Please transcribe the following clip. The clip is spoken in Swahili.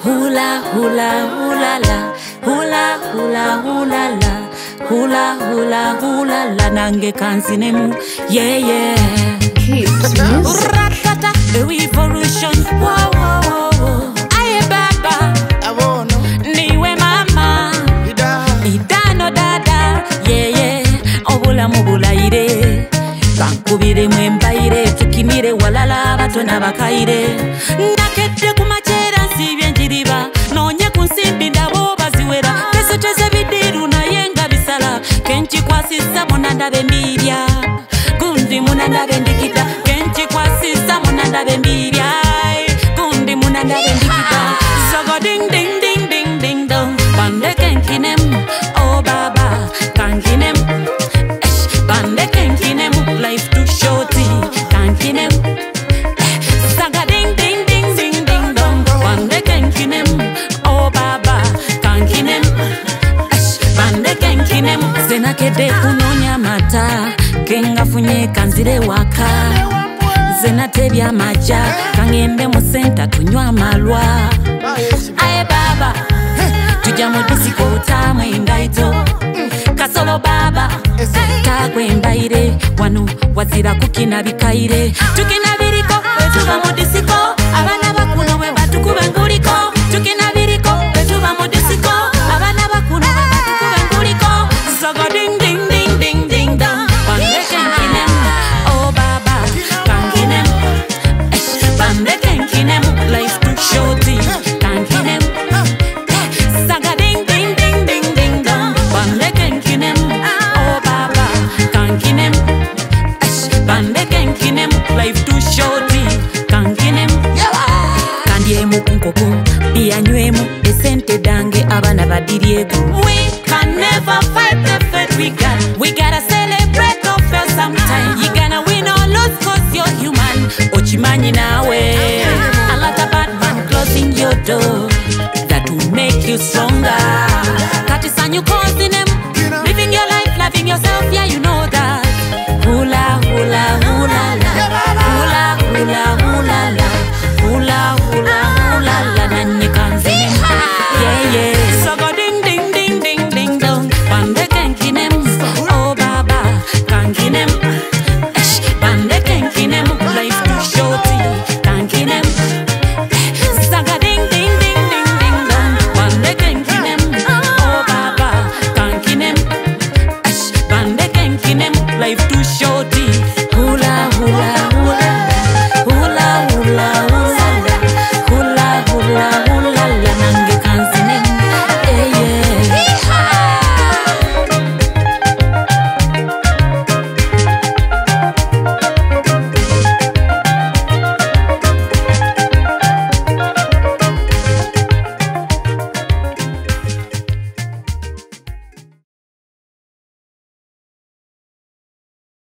Hula hula hula la, hula hula hula la, hula hula hula la, nange kansinemu, yeah yeah. Keeps music. Ratata, a revolution, wow wow wow. Aye baba, niwe mama, ida no dada, yeah yeah. Obula mubula ire, kankubire mwembaire, tukinire walala batona bakaire. Nakete kumachera nsibye njiriba, nonye kunsimbi ndabo baziwera. Tesoteze bidiru na yenga bisala, kenchi kwasisa monanda bembirya. Gundi munanda bendikita, kenchi kwasisa monanda bembirya. Gundi munanda bendikita. Zogo ding ding ding ding ding dong. Bande kenkinem, oh baba, kankinem. Bande kenkinem, life too shorty, kankinem. Saga ding ding ding ding ding dong. Bande kenkinem, oh baba, kankinem. Bande kenkinem. Zena kede kunonya mata, kenga funye kanzire waka. Zena tebya maja, kangende mu center tunywa malwa. Aye baba, tuja mu disco tamwe ngaito. Kasolo baba, tagwe mbaire, wanu wazira kukina bikaire. Tukina biriko, tuba mu disco, abana bakuno we batukube nguliko. Tukina biriko, tuba mu disco, abana bakuno we batukube nguliko. Zogo ding ding ding ding ding dong. Bande kenkinem, oh baba, kankinem. Bande kenkinem, life too shorty, kankinem. Saga ding ding ding ding ding dong. Bande kenkinem, oh baba, kankinem. Bande kenkinem, life too shorty, kankinem. Kandie mukunkoko, biyanywemu, esente dange abana badirieko. We can never fight the fate we got. We gotta celebrate or fail sometime. You gonna win or lose cause you're human. Ochimanyi nawe. A lot of bad man closing your door. That will make you stronger. Katisanyu causing them. Living your life, loving yourself, yeah you know that. Hula hula hula la. Hula hula hula la.